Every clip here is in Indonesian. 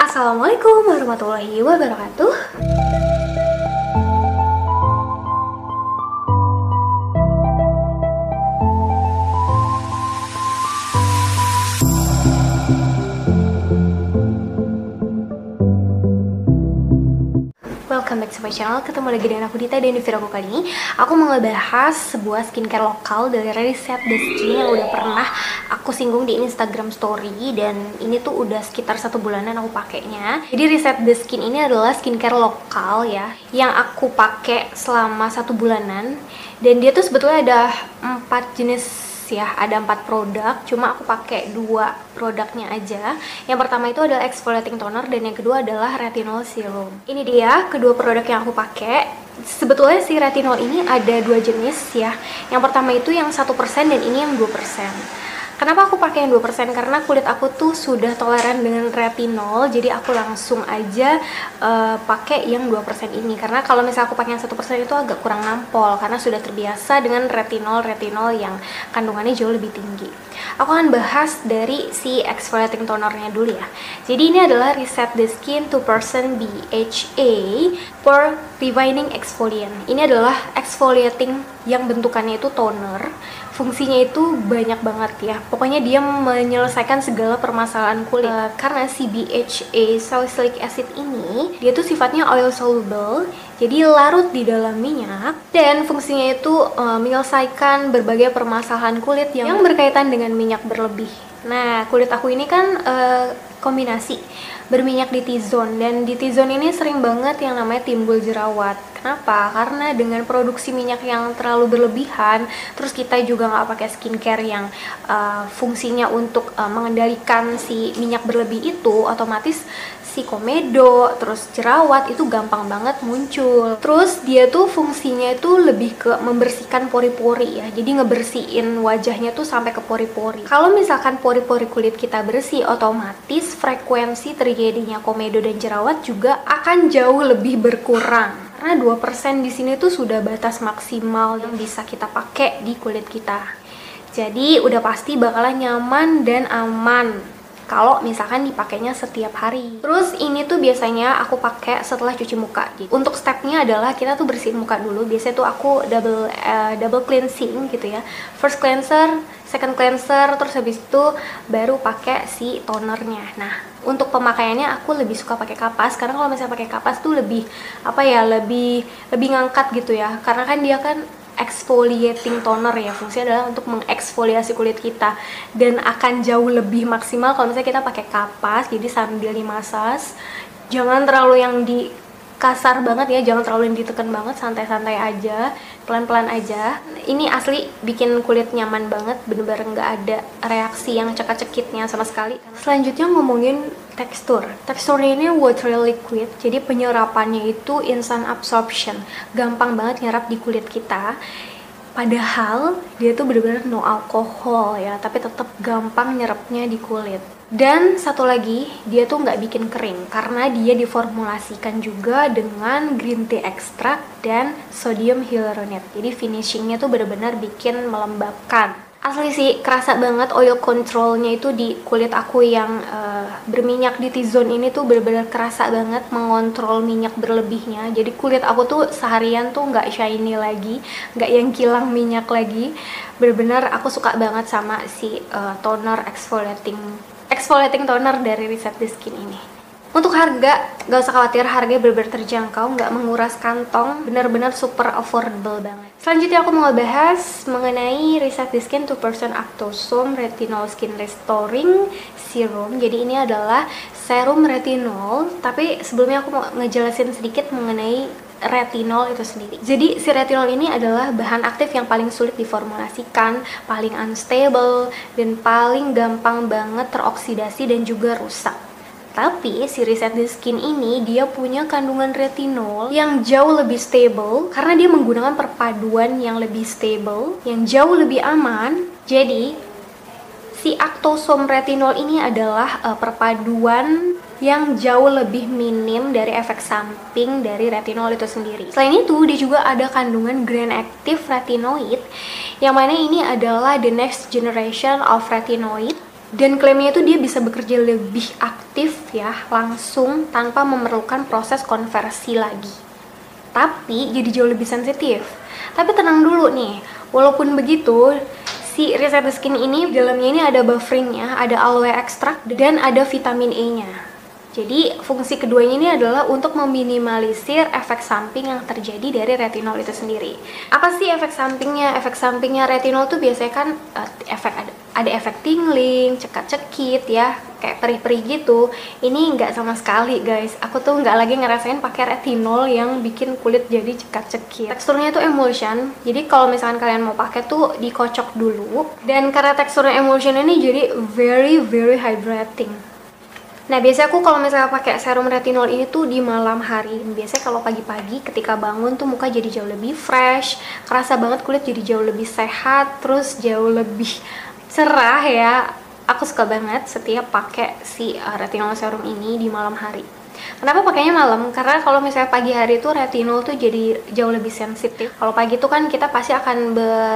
Assalamualaikum warahmatullahi wabarakatuh. Welcome back to my channel. Ketemu lagi dengan aku Dita, dan di video aku kali ini aku mau ngebahas sebuah skincare lokal dari Reset the Skin yang udah pernah aku singgung di Instagram story, dan ini tuh udah sekitar 1 bulanan aku pakainya. Jadi Reset the Skin ini adalah skincare lokal ya, yang aku pakai selama 1 bulanan, dan dia tuh sebetulnya ada 4 jenis ya, ada 4 produk, cuma aku pakai 2 produknya aja. Yang pertama itu adalah exfoliating toner, dan yang kedua adalah retinol serum. Ini dia kedua produk yang aku pakai. Sebetulnya si retinol ini ada 2 jenis ya. Yang pertama itu yang 1%, dan ini yang 2%. Kenapa aku pakai yang 2%? Karena kulit aku tuh sudah toleran dengan retinol, jadi aku langsung aja pakai yang 2% ini. Karena kalau misalnya aku pakai yang 1% itu agak kurang nampol, karena sudah terbiasa dengan retinol yang kandungannya jauh lebih tinggi. Aku akan bahas dari si exfoliating tonernya dulu ya. Jadi ini adalah Reset the Skin 2% BHA for Refining Exfoliant. Ini adalah exfoliating yang bentukannya itu toner. Fungsinya itu banyak banget ya. Pokoknya dia menyelesaikan segala permasalahan kulit. Karena si BHA salicylic acid ini, dia tuh sifatnya oil soluble, jadi larut di dalam minyak, dan fungsinya itu menyelesaikan berbagai permasalahan kulit yang berkaitan dengan minyak berlebih. Nah, kulit aku ini kan kombinasi berminyak di T-zone, dan di T-zone ini sering banget yang namanya timbul jerawat. Kenapa? Karena dengan produksi minyak yang terlalu berlebihan, terus kita juga nggak pakai skincare yang fungsinya untuk mengendalikan si minyak berlebih itu, otomatis si komedo, terus jerawat itu gampang banget muncul. Terus dia tuh fungsinya itu lebih ke membersihkan pori-pori ya, jadi ngebersihin wajahnya tuh sampai ke pori-pori. Kalau misalkan pori-pori kulit kita bersih, otomatis frekuensi terjadinya komedo dan jerawat juga akan jauh lebih berkurang. Karena 2% di sini tuh sudah batas maksimal yang bisa kita pakai di kulit kita. Jadi udah pasti bakalan nyaman dan aman kalau misalkan dipakainya setiap hari. Terus ini tuh biasanya aku pakai setelah cuci muka. Jadi, untuk stepnya adalah kita tuh bersihin muka dulu. Biasanya tuh aku double cleansing gitu ya. First cleanser, second cleanser, terus habis itu baru pakai si tonernya. Nah, untuk pemakaiannya aku lebih suka pakai kapas, karena kalau misalnya pakai kapas tuh lebih apa ya, lebih ngangkat gitu ya. Karena kan dia kan exfoliating toner ya, fungsinya adalah untuk mengeksfoliasi kulit kita, dan akan jauh lebih maksimal kalau misalnya kita pakai kapas. Jadi sambil dimasas, jangan terlalu yang di kasar banget ya, jangan terlalu yang ditekan banget, santai-santai aja, pelan-pelan aja. Ini asli bikin kulit nyaman banget, bener-bener nggak ada reaksi yang cekak-cekitnya sama sekali. Selanjutnya ngomongin tekstur. Teksturnya ini watery liquid, jadi penyerapannya itu instant absorption, gampang banget nyerap di kulit kita. Padahal dia tuh bener-bener no alkohol ya, tapi tetap gampang nyerapnya di kulit. Dan satu lagi, dia tuh nggak bikin kering karena dia diformulasikan juga dengan green tea extract dan sodium hyaluronate. Jadi finishingnya tuh bener-bener bikin melembabkan. Asli sih, kerasa banget oil controlnya itu di kulit aku yang berminyak di T-zone ini tuh bener-bener kerasa banget mengontrol minyak berlebihnya. Jadi kulit aku tuh seharian tuh nggak shiny lagi, nggak yang kilang minyak lagi. Bener-bener aku suka banget sama si toner exfoliating toner dari Reset the Skin ini. Untuk harga, gak usah khawatir, harganya benar-benar terjangkau, nggak menguras kantong, benar-benar super affordable banget. Selanjutnya aku mau ngebahas mengenai Reset the Skin 2% Actosome Retinol Skin Restoring Serum. Jadi ini adalah serum retinol, tapi sebelumnya aku mau ngejelasin sedikit mengenai retinol itu sendiri. Jadi si retinol ini adalah bahan aktif yang paling sulit diformulasikan, paling unstable, dan paling gampang banget teroksidasi dan juga rusak. Tapi si Reset the Skin ini dia punya kandungan retinol yang jauh lebih stable, karena dia menggunakan perpaduan yang lebih stable, yang jauh lebih aman. Jadi si Actosome retinol ini adalah perpaduan yang jauh lebih minim dari efek samping dari retinol itu sendiri. Selain itu, dia juga ada kandungan Grand Active Retinoid, yang mana ini adalah the next generation of retinoid Dan klaimnya itu dia bisa bekerja lebih aktif ya, langsung tanpa memerlukan proses konversi lagi. Tapi jadi jauh lebih sensitif. Tapi tenang dulu nih, walaupun begitu, si Reset the Skin ini dalamnya ini ada bufferingnya, ada aloe extract, dan ada vitamin E-nya. Jadi fungsi keduanya ini adalah untuk meminimalisir efek samping yang terjadi dari retinol itu sendiri. Apa sih efek sampingnya? Efek sampingnya retinol tuh biasanya kan ada efek tingling, cekat-cekit ya, kayak perih-perih gitu. Ini nggak sama sekali guys. Aku tuh nggak lagi ngerasain pakai retinol yang bikin kulit jadi cekat-cekit. Teksturnya tuh emulsion. Jadi kalau misalkan kalian mau pakai tuh dikocok dulu. Dan karena teksturnya emulsion ini jadi very hydrating. Nah, biasanya aku kalau misalnya pakai serum retinol ini tuh di malam hari. Biasanya kalau pagi-pagi ketika bangun tuh muka jadi jauh lebih fresh, kerasa banget kulit jadi jauh lebih sehat, terus jauh lebih cerah ya. Aku suka banget setiap pakai si retinol serum ini di malam hari. Kenapa pakainya malam? Karena kalau misalnya pagi hari tuh retinol tuh jadi jauh lebih sensitif. Kalau pagi tuh kan kita pasti akan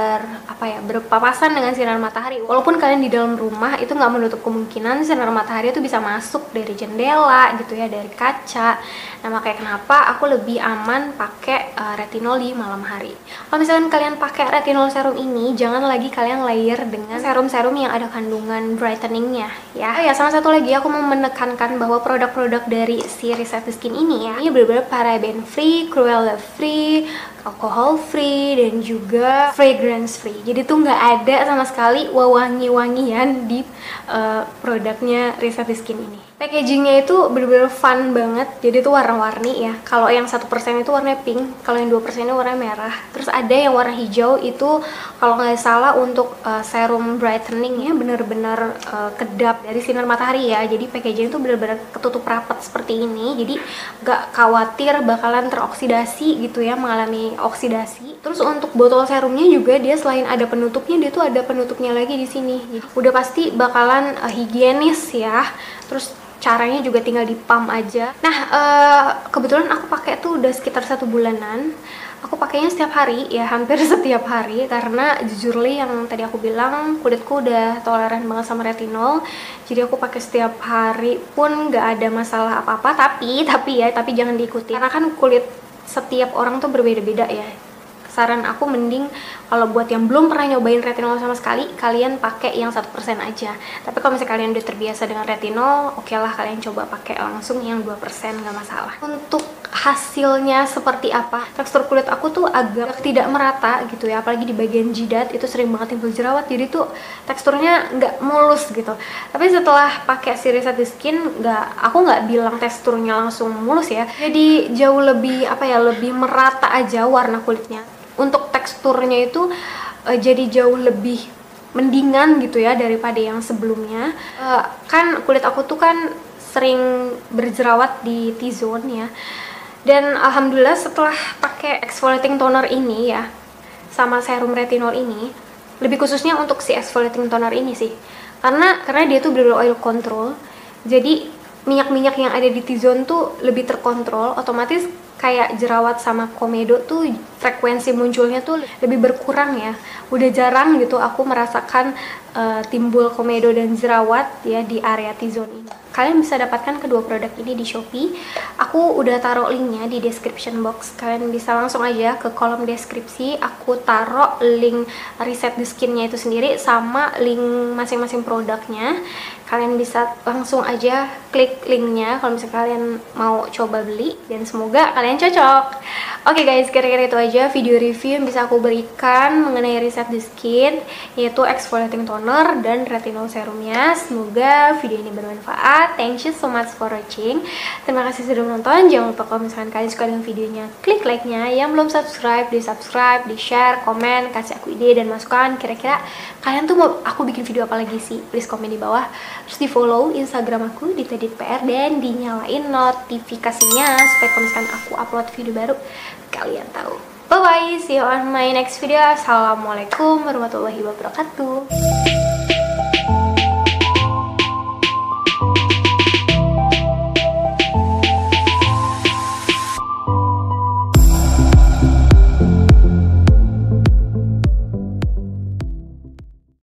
berpapasan dengan sinar matahari. Walaupun kalian di dalam rumah itu nggak menutup kemungkinan sinar matahari itu bisa masuk dari jendela gitu ya, dari kaca. Nah, makanya kenapa aku lebih aman pakai retinol di malam hari. Kalau misalkan kalian pakai retinol serum ini, jangan lagi kalian layer dengan serum-serum yang ada kandungan brightening-nya ya. Oh ya, sama satu lagi aku mau menekankan bahwa produk-produk dari si Reset the Skin ini ya, ini benar-benar paraben free, cruelty free, alcohol free, dan juga fragrance free. Jadi tuh nggak ada sama sekali wangi-wangian di produknya Reset the Skin ini. Packagingnya itu bener-bener fun banget. Jadi tuh warna-warni ya. Kalau yang 1% itu warna pink, kalau yang 2% itu warna merah. Terus ada yang warna hijau itu kalau nggak salah untuk serum brightening ya, bener-bener kedap dari sinar matahari ya. Jadi packaging itu bener-bener ketutup rapat seperti ini. Jadi nggak khawatir bakalan teroksidasi gitu ya, mengalami oksidasi. Terus untuk botol serumnya juga dia selain ada penutupnya, dia tuh ada penutupnya lagi di sini. Jadi udah pasti bakalan higienis ya. Terus caranya juga tinggal di pump aja. Nah, kebetulan aku pakai tuh udah sekitar 1 bulanan. Aku pakainya setiap hari ya, hampir setiap hari, karena jujur yang tadi aku bilang kulitku udah toleran banget sama retinol. Jadi aku pakai setiap hari pun nggak ada masalah apa-apa. Tapi jangan diikuti karena kan kulit setiap orang tuh berbeda-beda ya. Saran aku mending kalau buat yang belum pernah nyobain retinol sama sekali, kalian pakai yang 1% aja. Tapi kalau misalnya kalian udah terbiasa dengan retinol, oke lah kalian coba pakai langsung yang 2%, nggak masalah. Untuk hasilnya seperti apa? Tekstur kulit aku tuh agak tidak merata gitu ya, apalagi di bagian jidat itu sering banget timbul jerawat, jadi tuh teksturnya nggak mulus gitu. Tapi setelah pakai si Reset the Skin, aku nggak bilang teksturnya langsung mulus ya, jadi jauh lebih lebih merata aja warna kulitnya. Untuk teksturnya itu jadi jauh lebih mendingan gitu ya daripada yang sebelumnya. Kan kulit aku tuh kan sering berjerawat di T-zone ya. Dan alhamdulillah setelah pakai exfoliating toner ini ya, sama serum retinol ini, lebih khususnya untuk si exfoliating toner ini sih, karena dia tuh bener-bener oil control. Jadi minyak-minyak yang ada di T-zone tuh lebih terkontrol, otomatis kayak jerawat sama komedo tuh frekuensi munculnya tuh lebih berkurang ya. Udah jarang gitu aku merasakan timbul komedo dan jerawat ya di area T-zone ini. Kalian bisa dapatkan kedua produk ini di Shopee. Aku udah taruh linknya di description box. Kalian bisa langsung aja ke kolom deskripsi. Aku taruh link Reset the Skin-nya itu sendiri sama link masing-masing produknya. Kalian bisa langsung aja klik linknya kalau misalnya kalian mau coba beli, dan semoga kalian cocok. Oke guys, kira-kira itu aja video review yang bisa aku berikan mengenai Reset the Skin, yaitu exfoliating toner dan retinol serumnya. Semoga video ini bermanfaat. Thank you so much for watching. Terima kasih sudah menonton. Jangan lupa kalau misalkan kalian suka dengan videonya, klik like-nya. Yang belum subscribe, di subscribe, di share, komen, kasih aku ide dan masukan. Kira-kira kalian tuh mau aku bikin video apa lagi sih? Please komen di bawah. Terus di follow Instagram aku di @ditpr dan dinyalain notifikasinya supaya kalau misalkan aku upload video baru kalian tahu. Bye bye, see you on my next video. Assalamualaikum warahmatullahi wabarakatuh.